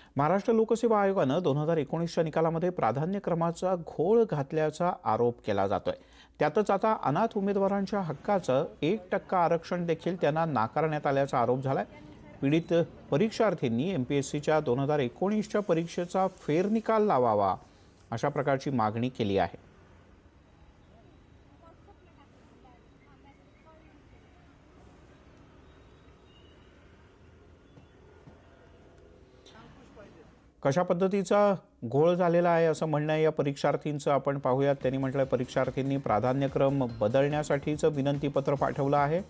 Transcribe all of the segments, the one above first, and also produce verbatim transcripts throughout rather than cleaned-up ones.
महाराष्ट्र लोकसेवा आयोगानं दोन हजार एकोणीसच्या निकालामध्ये प्राधान्यक्रमाचा घोळ घातल्याचा आरोप केला जातोय। त्यातच आता अनाथ उमेदवारांच्या हक्काचं एक टक्का आरक्षण देखील त्यांना नाकारण्यात आल्याचा आरोप झालाय। पीडित परीक्षार्थींनी एमपीएससीच्या दोन हजार एकोणीसच्या परीक्षेचा फेरनिकाल लावावा अशा प्रकारची मागणी केली आहे। कशा पद्धतीचा घोळ झालेला आहे असं म्हणणं आहे या परीक्षार्थींचं, आपण पाहूयात। त्यांनी म्हटलंय परीक्षार्थींनी प्राधान्यक्रम बदलण्यासाठीचं विनंतीपत्र पाठवलं आहे।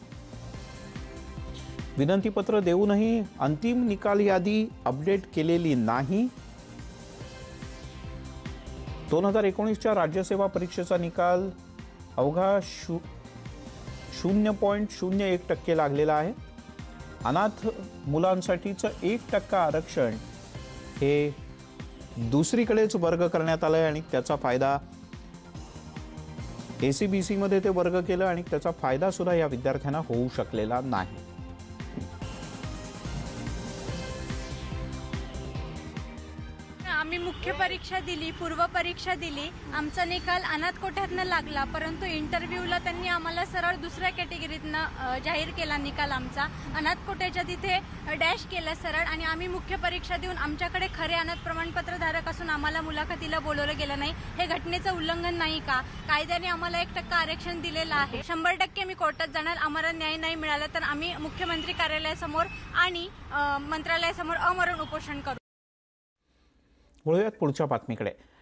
विनंतीपत्र देऊनही अंतिम निकाल यादी अपडेट केलेली नाही। दोन हजार एकोणीसच्या राज्यसेवा परीक्षेचा निकाल अवघा शू शून्य पॉईंट शून्य एक टक्के लागलेला आहे। अनाथ मुलांसाठीचं एक टक्का आरक्षण हे दुसरीकडेच वर्ग करण्यात आलंय आणि त्याचा फायदा एसीबीसी मध्ये ते वर्ग केलं आणि त्याचा फायदा सुद्धा या विद्यार्थ्यांना होऊ शकलेला नाही। आम्ही मुख्य परीक्षा दिली, पूर्व परीक्षा दिली, आमचा निकाल अनाथ कोट्यातनं लागला, परंतु इंटरव्ह्यूला त्यांनी आम्हाला सरळ दुसऱ्या कॅटेगरीतनं जाहीर केला निकाल आमचा। अनाथ कोट्याच्या तिथे डॅश केला सरळ, आणि आम्ही मुख्य परीक्षा देऊन आमच्याकडे खरे अनाथ प्रमाणपत्र धारक असून आम्हाला मुलाखतीला बोलवलं गेलं नाही। हे घटनेचं उल्लंघन नाही का? कायद्याने आम्हाला एक टक्का आरक्षण दिलेलं आहे। शंभर टक्के मी कोर्टात जाणार, आम्हाला न्याय नाही मिळाला तर आम्ही मुख्यमंत्री कार्यालयासमोर आणि मंत्रालयासमोर अमरण उपोषण करू। वळूयात पुढच्या बातमीकडे।